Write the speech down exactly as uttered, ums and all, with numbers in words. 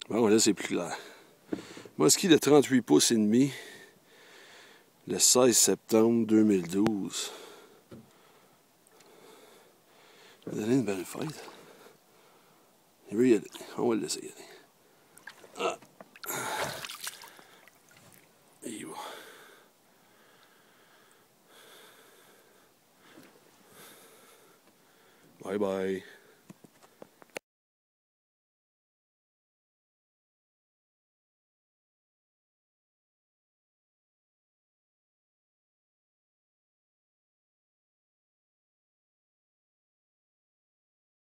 Bon, là, c'est plus clair. Musky de trente-huit pouces et demi, le seize septembre deux mille douze. Il va donner une belle fête. Il veut y aller. On va le laisser y aller. Ah. Et il va. Bye bye.